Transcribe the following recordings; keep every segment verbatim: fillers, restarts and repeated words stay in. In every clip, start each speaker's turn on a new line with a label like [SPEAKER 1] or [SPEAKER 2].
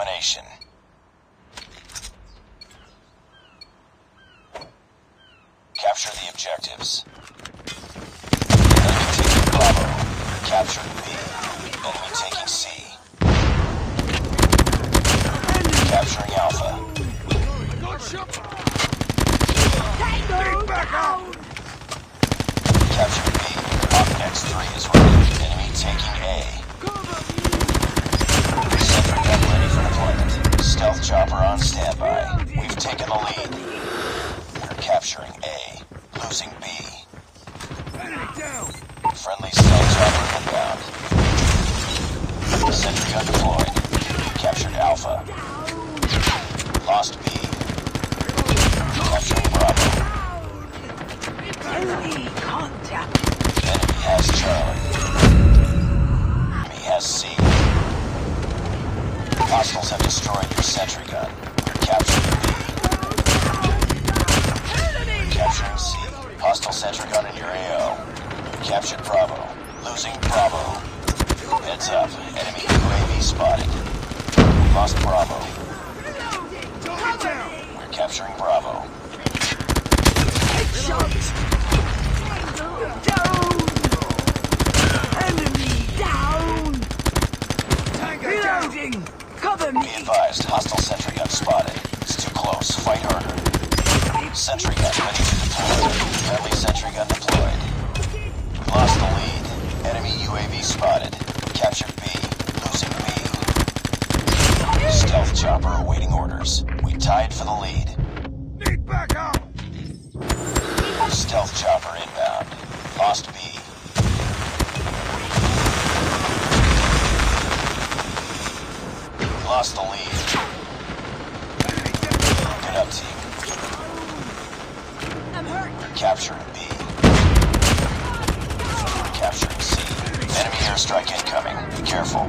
[SPEAKER 1] domination. Capture the objectives. Enemy taking Bravo. Capture B. Enemy taking C. Capturing Alpha. Capture B. X three is ready. Enemy taking A. Sentry gun ready for deployment. Stealth chopper on standby. We've taken the lead. We're capturing A. Losing B. Friendly stealth chopper inbound. Sentry gun deployed. Captured Alpha. Lost B. Capturing Bravo.
[SPEAKER 2] Enemy contact.
[SPEAKER 1] Enemy has Charlie. Enemy has C. Hostiles have destroyed your sentry gun. You're capturing B. You're capturing C. Hostile sentry gun in your A O. You captured Bravo. Losing Bravo. Heads up. Enemy U A V spotted. We lost Bravo. We're capturing Bravo.
[SPEAKER 2] Down! Enemy down! Reloading! Cover me!
[SPEAKER 1] Be advised, hostile sentry gun spotted. It's too close. Fight harder. Sentry gun ready to deploy. Friendly sentry gun deployed. We lost the lead. Enemy U A V spotted. Captured B. Losing B. Stealth chopper awaiting orders. We tied for the lead.
[SPEAKER 3] Need backup!
[SPEAKER 1] Stealth chopper inbound. Lost B. Lost the lead. Get up, team.
[SPEAKER 2] I'm hurt.
[SPEAKER 1] We're capturing B. We're capturing C. Enemy airstrike incoming. Be careful.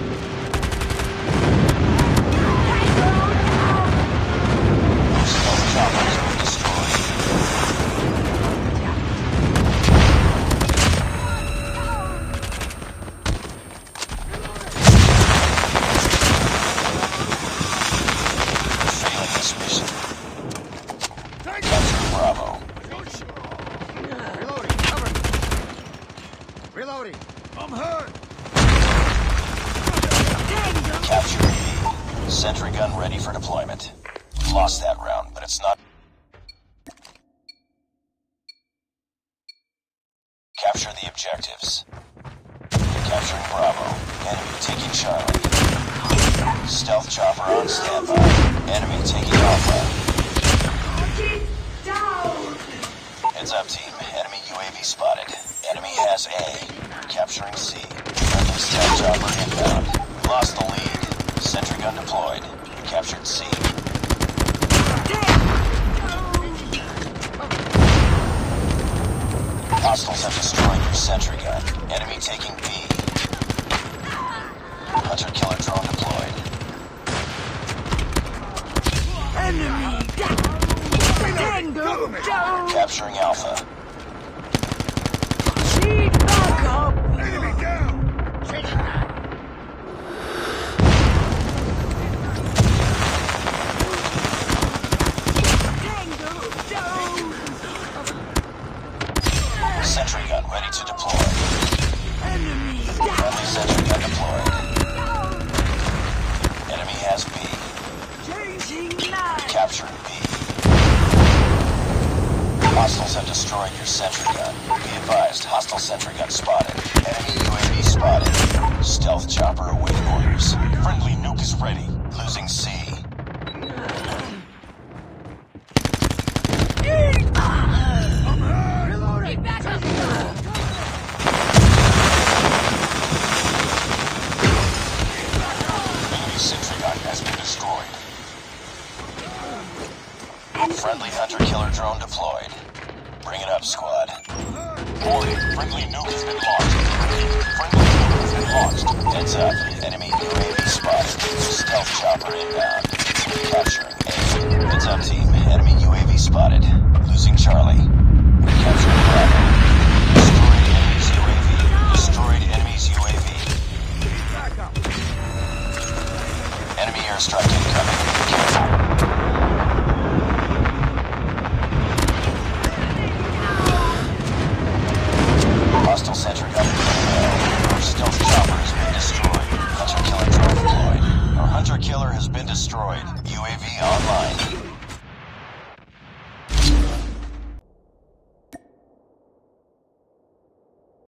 [SPEAKER 1] Stealth choppers were destroyed. Failing this mission. Capture Bravo.
[SPEAKER 3] Reloading, cover me. Reloading. I'm hurt.
[SPEAKER 1] Capture B. Sentry gun ready for deployment. We lost that round, but it's not. Capture the objectives. Capturing Bravo. Enemy taking Charlie. Stealth chopper on standby. Enemy taking Alpha. Heads up, team. Enemy U A V spotted. Enemy has A. Capturing C. Friendly stealth chopper inbound. We lost the lead. Sentry gun deployed. We captured C. Hostiles have destroyed your sentry gun. Enemy taking B. Hunter killer drone deployed.
[SPEAKER 2] Enemy down! Tango down!
[SPEAKER 1] Capturing Alpha.
[SPEAKER 2] Need backup!
[SPEAKER 3] Enemy down! Changing that.
[SPEAKER 2] Tango down!
[SPEAKER 1] Sentry gun ready to deploy.
[SPEAKER 2] Enemy
[SPEAKER 1] Friendly
[SPEAKER 2] down!
[SPEAKER 1] sentry gun deployed. Enemy has B.
[SPEAKER 2] Changing line!
[SPEAKER 1] Capturing B. Hostiles have destroyed your sentry gun. Be advised, hostile sentry gun spotted. Enemy U A V spotted. Stealth chopper awaiting orders. Friendly nuke is ready. Losing C.
[SPEAKER 3] I'm hurt!
[SPEAKER 2] Reloading! Back up!
[SPEAKER 1] Enemy sentry gun has been destroyed. Friendly hunter killer drone deployed. Bring it up, squad. Warning, friendly nuke has been launched. Friendly nuke has been launched. Heads up, enemy U A V spotted. Stealth chopper inbound.